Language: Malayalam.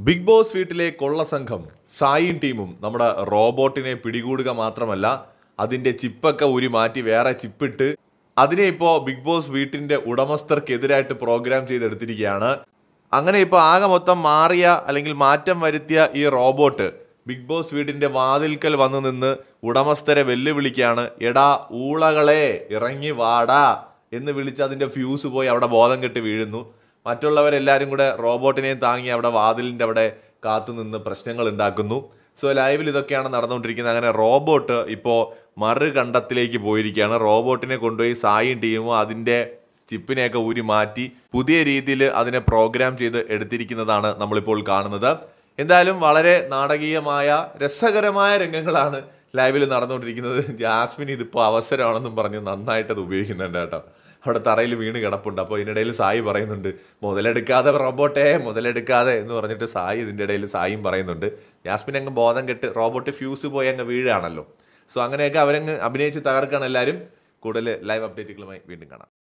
ബിഗ് ബോസ് വീട്ടിലെ കൊള്ള സംഘം സായിയും ടീമും നമ്മുടെ റോബോട്ടിനെ പിടികൂടുക മാത്രമല്ല അതിന്റെ ചിപ്പൊക്കെ ഊരി മാറ്റി വേറെ ചിപ്പിട്ട് അതിനെ ഇപ്പോൾ ബിഗ് ബോസ് വീട്ടിന്റെ ഉടമസ്ഥർക്കെതിരായിട്ട് പ്രോഗ്രാം ചെയ്തെടുത്തിരിക്കുകയാണ്. അങ്ങനെ ഇപ്പോൾ ആകെ മൊത്തം മാറിയ അല്ലെങ്കിൽ മാറ്റം വരുത്തിയ ഈ റോബോട്ട് ബിഗ് ബോസ് വീടിന്റെ വാതിൽക്കൽ വന്നു നിന്ന് ഉടമസ്ഥരെ വെല്ലുവിളിക്കുകയാണ്. എടാ ഊളകളെ ഇറങ്ങി വാടാ എന്ന് വിളിച്ച് അതിന്റെ ഫ്യൂസ് പോയി അവിടെ ബോധം കെട്ട് വീഴുന്നു. മറ്റുള്ളവരെല്ലാവരും കൂടെ റോബോട്ടിനെയും താങ്ങി അവിടെ വാതിലിൻ്റെ അവിടെ കാത്തുനിന്ന് പ്രശ്നങ്ങൾ ഉണ്ടാക്കുന്നു. സോ ലൈവിൽ ഇതൊക്കെയാണ് നടന്നുകൊണ്ടിരിക്കുന്നത്. അങ്ങനെ റോബോട്ട് ഇപ്പോൾ മറുകണ്ടത്തിലേക്ക് പോയിരിക്കുകയാണ്. റോബോട്ടിനെ കൊണ്ടുപോയി സായും ടീമും അതിൻ്റെ ചിപ്പിനെയൊക്കെ ഊരി മാറ്റി പുതിയ രീതിയിൽ അതിനെ പ്രോഗ്രാം ചെയ്ത് എടുത്തിരിക്കുന്നതാണ് നമ്മളിപ്പോൾ കാണുന്നത്. എന്തായാലും വളരെ നാടകീയമായ രസകരമായ രംഗങ്ങളാണ് ലൈവിൽ നടന്നുകൊണ്ടിരിക്കുന്നത്. ജാസ്മിൻ ഇതിപ്പോൾ അവസരമാണെന്നും പറഞ്ഞ് നന്നായിട്ട് അത് ഉപയോഗിക്കുന്നുണ്ട് കേട്ടോ. അവിടെ തറയിൽ വീണ് കിടപ്പുണ്ട്. അപ്പോൾ ഇതിനിടയിൽ സായി പറയുന്നുണ്ട്, മുതലെടുക്കാതെ റോബോട്ടേ മുതലെടുക്കാതെ എന്ന് പറഞ്ഞിട്ട് സായി ഇതിൻ്റെ ഇടയിൽ സായിയും പറയുന്നുണ്ട്. ജാസ്മിൻ അങ്ങ് ബോധം കെട്ട് റോബോട്ട് ഫ്യൂസ് പോയി അങ്ങ് വീഴാണല്ലോ. സോ അങ്ങനെയൊക്കെ അവരങ്ങ് അഭിനയിച്ച് തകർക്കാണ് എല്ലാവരും. കൂടുതൽ ലൈവ് അപ്ഡേറ്റുകളുമായി വീണ്ടും കാണാം.